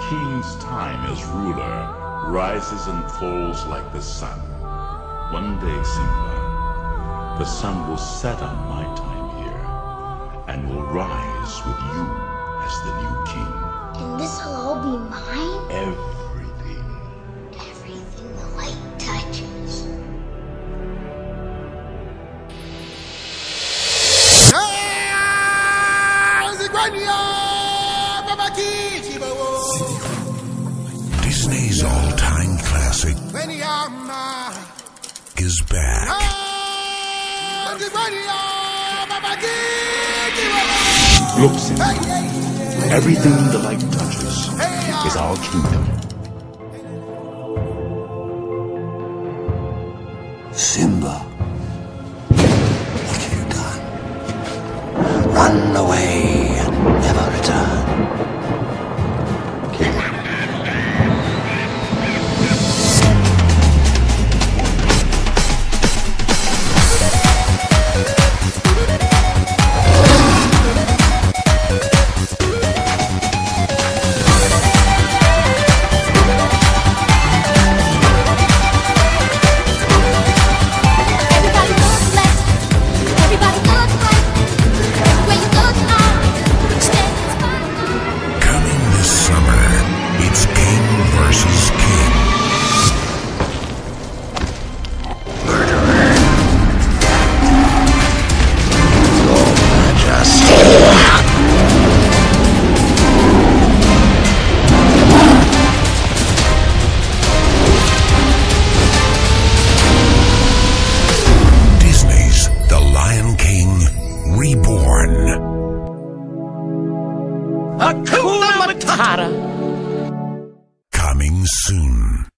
king's time as ruler rises and falls like the sun. One day, Simba, the sun will set on my time here and will rise with you as the new king. And this will all be mine? Everything. Everything the light touches. Disney's all-time classic is back. Look, Simba, everything the light touches is our kingdom. Simba, what have you done? Run away and never return. Coming this summer, it's King versus King. Murderer. Your Majesty. Disney's The Lion King Reborn. Hakuna Matata. Coming soon.